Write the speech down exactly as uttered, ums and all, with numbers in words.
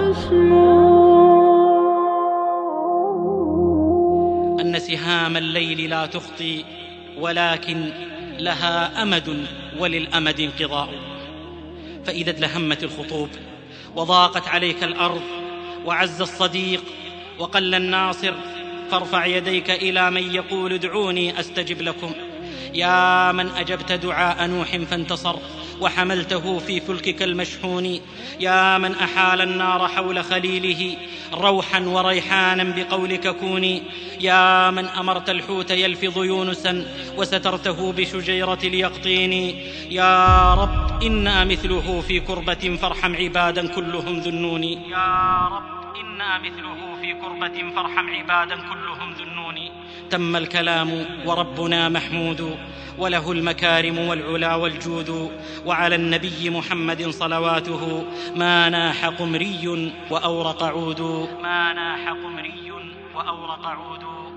أن سهام الليل لا تخطي، ولكن لها أمد وللأمد انقضاء. فإذا ادلهمت الخطوب وضاقت عليك الأرض وعز الصديق وقل الناصر، فارفع يديك إلى من يقول ادعوني أستجب لكم. يا من أجبت دعاء نوح فانتصر وحملته في فلكك المشحون، يا من أحال النار حول خليله روحا وريحانا بقولك كوني، يا من أمرت الحوت يلفظ يونسا وسترته بشجيرة اليقطين. يا رب إنا مثله في كربة فارحم عبادا كلهم ذنون. يا رب إنا مثله في كربة فارحم عبادا كلهم ذنون. تم الكلام وربنا محمود، وله المكارم والعلا والجود، وعلى النبي محمد صلواته ما ناح قمري وأورق عود. ما ناح قمري وأورق عود.